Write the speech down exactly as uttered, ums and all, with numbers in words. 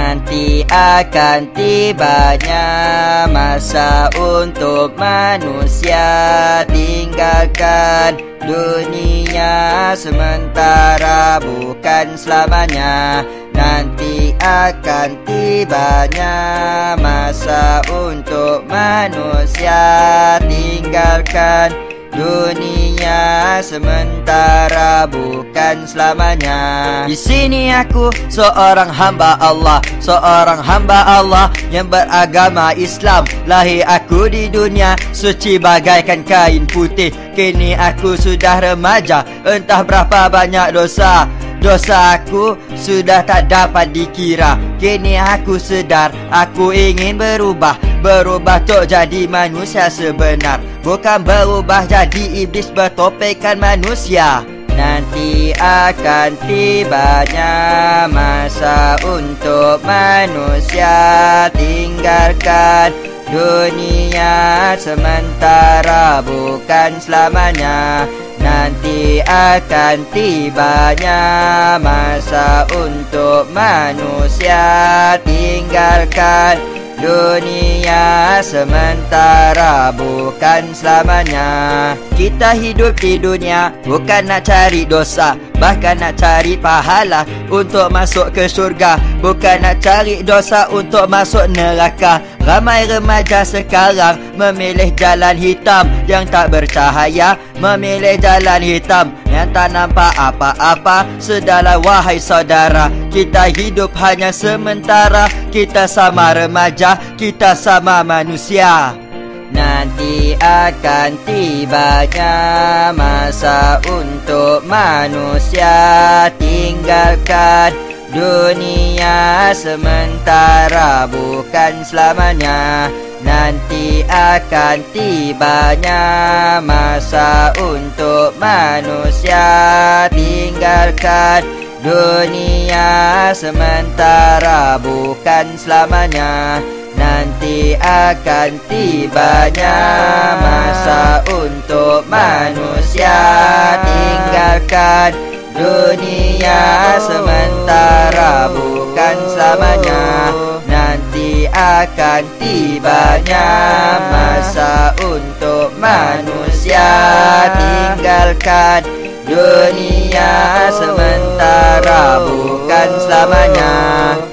Nanti akan tibanya masa untuk manusia tinggalkan dunia sementara, bukan selamanya. Nanti akan tibanya masa untuk manusia tinggalkan dunia sementara, bukan selamanya. Di sini aku seorang hamba Allah, seorang hamba Allah yang beragama Islam. Lahir aku di dunia suci bagaikan kain putih. Kini aku sudah remaja, entah berapa banyak dosa. Dosa aku sudah tak dapat dikira. Kini aku sedar, aku ingin berubah. Berubah untuk jadi manusia sebenar, bukan berubah jadi iblis bertopengkan manusia. Nanti akan tibanya masa untuk manusia tinggalkan dunia sementara, bukan selamanya. Nanti akan tibanya masa untuk manusia tinggalkan dunia sementara, bukan selamanya. Kita hidup di dunia bukan nak cari dosa, bahkan nak cari pahala untuk masuk ke syurga, bukan nak cari dosa untuk masuk neraka. Ramai remaja sekarang memilih jalan hitam yang tak bercahaya, memilih jalan hitam yang tak nampak apa-apa. Sudahlah wahai saudara, kita hidup hanya sementara. Kita sama remaja, kita sama manusia. Nanti akan tibanya masa untuk manusia tinggalkan dunia sementara, bukan selamanya. Nanti akan tibanya masa untuk manusia tinggalkan dunia sementara, bukan selamanya. Nanti akan tibanya masa untuk manusia tinggalkan dunia sementara, bukan selamanya. Nanti akan tibanya masa untuk manusia tinggalkan dunia sementara, bukan selamanya.